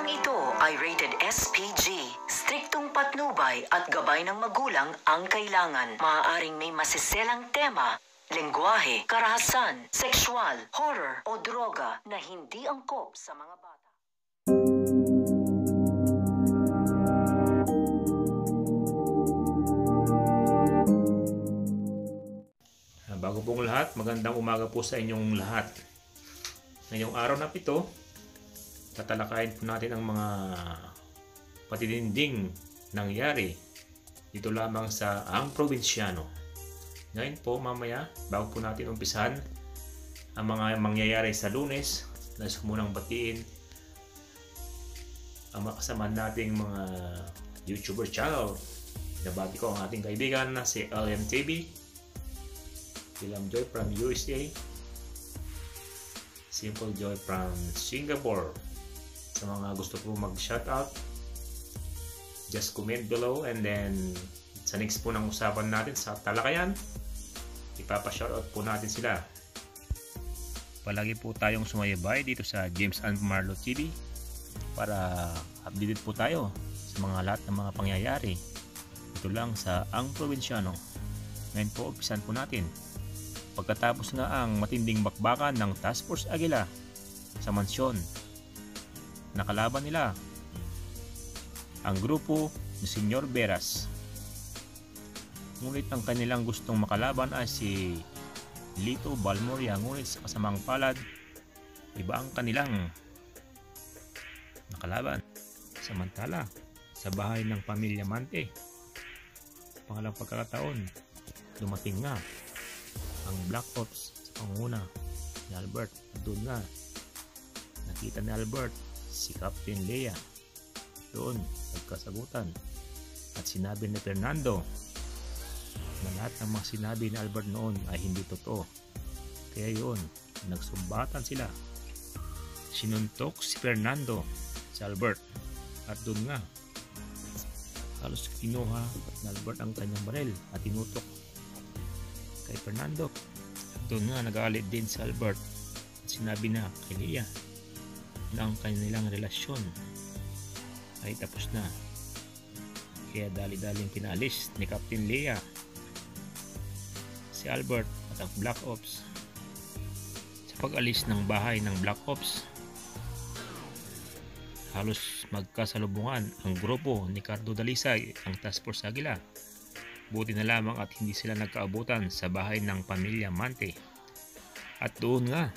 ito ay rated SPG. Striktong patnubay at gabay ng magulang ang kailangan. Maaaring may masiselang tema, lengguwahe, karahasan, sexual, horror o droga na hindi angkop sa mga bata. Bago pong lahat, magandang umaga po sa inyong lahat. Ngayong araw na ito, tatalakayin po natin ang mga patitinding nangyari dito lamang sa Ang Probinsyano. Ngayon po, mamaya, bago po natin umpisahan ang mga mangyayari sa Lunes, nais ko munang batiin ang makasama nating mga YouTuber channel. Nabati ko ang ating kaibigan na si LMTV, Film Joy from USA, Simple Joy from Singapore. Sa mga gusto po mag-shoutout, just comment below, and then sa next po ng usapan natin sa talakayan, ipapa-shoutout po natin sila. Palagi po tayong sumaybay dito sa James and Marlo TV para updated po tayo sa mga lahat ng mga pangyayari dito lang sa Ang Probinsyano. Ngayon po, umpisan po natin. Pagkatapos nga ang matinding bakbakan ng Task Force Aguila sa mansyon, nakalaban nila ang grupo ni Senyor Veras. Ngunit ang kanilang gustong makalaban ay si Lito Balmoria, ngunit sa kasamang palad, iba ang kanilang nakalaban. Samantala, sa bahay ng pamilya Mante, sa pangalang pagkakataon, dumating nga ang Black Ops sa panguna ni Albert. Doon nga nakita ni Albert si Captain Lea. Doon nagkasagutan at sinabi ni Fernando na lahat ng mga sinabi ni Albert noon ay hindi totoo. Kaya yun, nagsumbatan sila. Sinuntok si Fernando si Albert at doon nga halos kinuha ni Albert ang kanyang baril at tinutok kay Fernando. Doon nga nagalit din si Albert at sinabi na kay Lea na ang kanilang relasyon ay tapos na. Kaya dali-daling pinalis ni Captain Lea si Albert at ang Black Ops. Sa pag-alis ng bahay ng Black Ops, halos magkasalubungan ang grupo ni Cardo Dalisay, ang Task Force Aguila. Buti na lamang at hindi sila nagkaabutan sa bahay ng pamilya Mante. At doon nga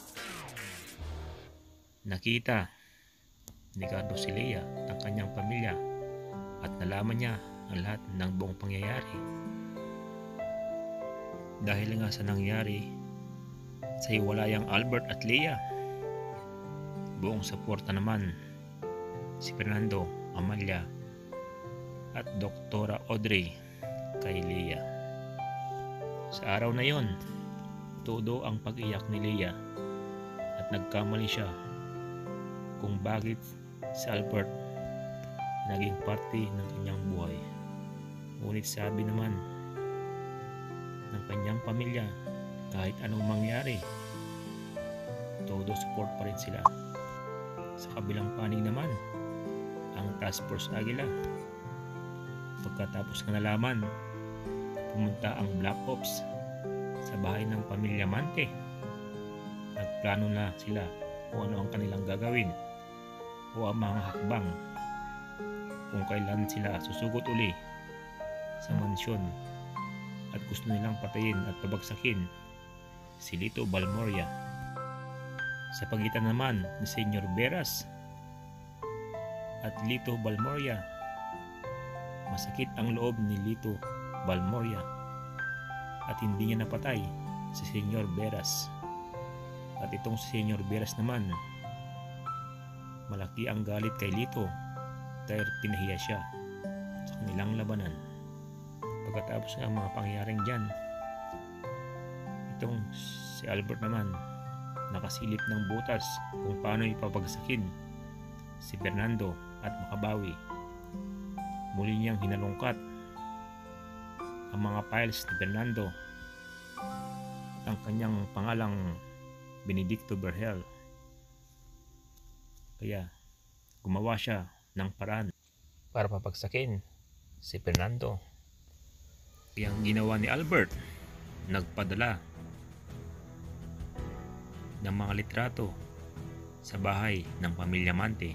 nakita ni Cardo si Lea at ang kanyang pamilya at nalaman niya ang lahat ng buong pangyayari. Dahil nga sa nangyari sa hiwalayang Albert at Lea, buong suporta naman si Fernando, Amalia at Doktora Audrey kay Lea. Sa araw na yon, todo ang pag-iyak ni Lea at nagkamali siya kung bakit si Albert naging parte ng kanyang buhay. Ngunit sabi naman ng kanyang pamilya, kahit anong mangyari, todo support pa rin sila. Sa kabilang panig naman, ang Task Force Aguila, pagkatapos ng nalaman, pumunta ang Black Ops sa bahay ng pamilya Mante. Nagplano na sila kung ano ang kanilang gagawin o ang mga hakbang kung kailan sila susugot uli sa mansyon at gusto nilang patayin at pabagsakin si Lito Balmoria. Sa pagitan naman ni Senyor Veras at Lito Balmoria, masakit ang loob ni Lito Balmoria at hindi niya napatay si Senyor Veras. At itong si Senyor Veras naman, malaki ang galit kay Lito dahil pinahiya siya sa kanilang labanan. Pagkatapos ng mga pangyayaring dyan, itong si Albert naman nakasilip ng butas kung paano ipapagsakin si Fernando at makabawi. Muli niyang hinalungkat ang mga files ni Fernando at ang kanyang pangalang Benedicto Berhel. Kaya gumawa siya ng paraan para papagsakin si Fernando. Kaya ang ginawa ni Albert, nagpadala ng mga litrato sa bahay ng pamilya Mante.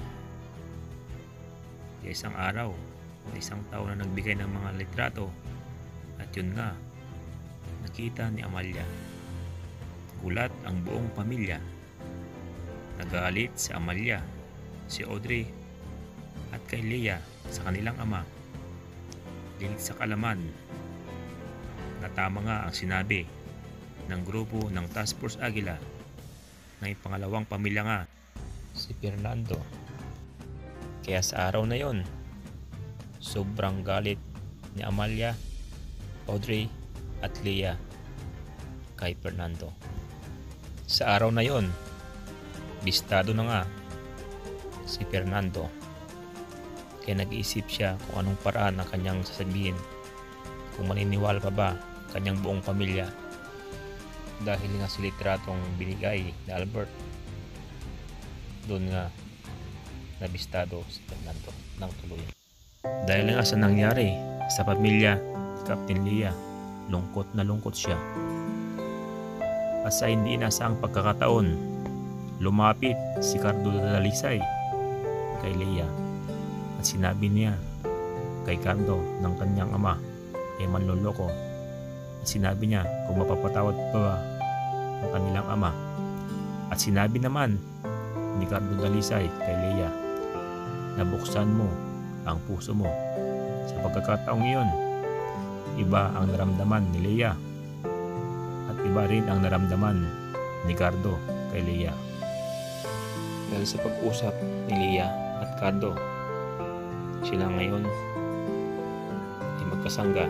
Kaya isang araw, isang tao na nagbigay ng mga litrato, at yun nga, nakita ni Amalia. Gulat ang buong pamilya. Nagalit si Amalia, si Audrey, at kay Leah sa kanilang ama. Dahil sa kalaman na tama nga ang sinabi ng grupo ng Task Force Aguila na yung pangalawang pamilya nga, si Fernando. Kaya sa araw na yon, sobrang galit ni Amalia, Audrey at Leah kay Fernando. Sa araw na yon, bistado na nga si Fernando. Kaya nag-iisip siya kung anong paraan ang kanyang sasabihin, kung maniniwala pa ba kanyang buong pamilya dahil nga sa litratong binigay ni Albert. Doon nga nabistado si Fernando ng tuluyan. Dahil nga sa nangyari sa pamilya ni Captain Leah, lungkot na lungkot siya. At sa hindi inaasahang pagkakataon, lumapit si Cardo Dalisay kay Leah at sinabi niya kay Cardo ng kanyang ama ay manloloko. At sinabi niya kung mapapatawad pa ba ang kanilang ama. At sinabi naman ni Cardo Dalisay kay Leah na buksan mo ang puso mo. Sa pagkakataong iyon, iba ang naramdaman ni Leah at iba rin ang naramdaman ni Cardo kay Leah. Dahil sa pag-usap ni Leah at Cardo, sila ngayon ay magkasangga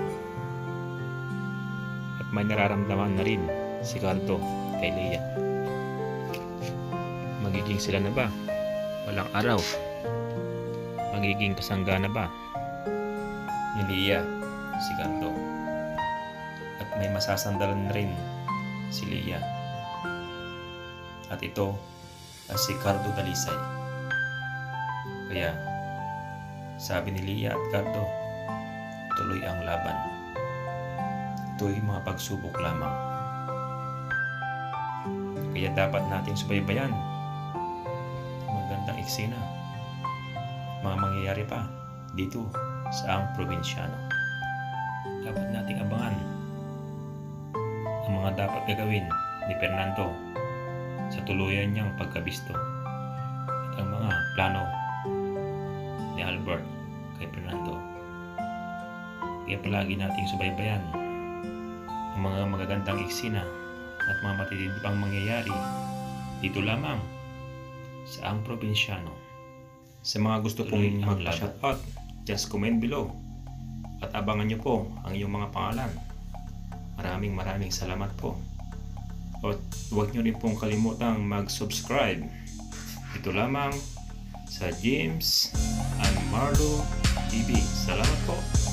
at may nararamdaman na rin si Cardo kay Leah. Magiging sila na ba? Walang araw. Magiging kasangga na ba ni Leah si Cardo? At may masasandalan na rin si Leah. At ito ay si Cardo Dalisay. Kaya sabi ni Leah at Cardo, tuloy ang laban. Ito'y mga pagsubok lamang. Kaya dapat nating subaybayan magandang eksena, mga mangyayari pa dito sa ang probinsyano. Dapat nating abangan ang mga dapat gagawin ni Fernando sa tuluyan niyang pagkabisto at ang mga plano ni Albert kay Fernando. Kaya palagi nating subaybayan ang mga magagandang eksena at mga matitindi pang mangyayari dito lamang sa ang probinsyano. Sa mga gusto pong magpa-shoutout, just comment below at abangan nyo po ang iyong mga pangalan. Maraming salamat po. At huwag nyo rin pong kalimutang mag-subscribe. Ito lamang sa James and Marlo TV. Salamat po.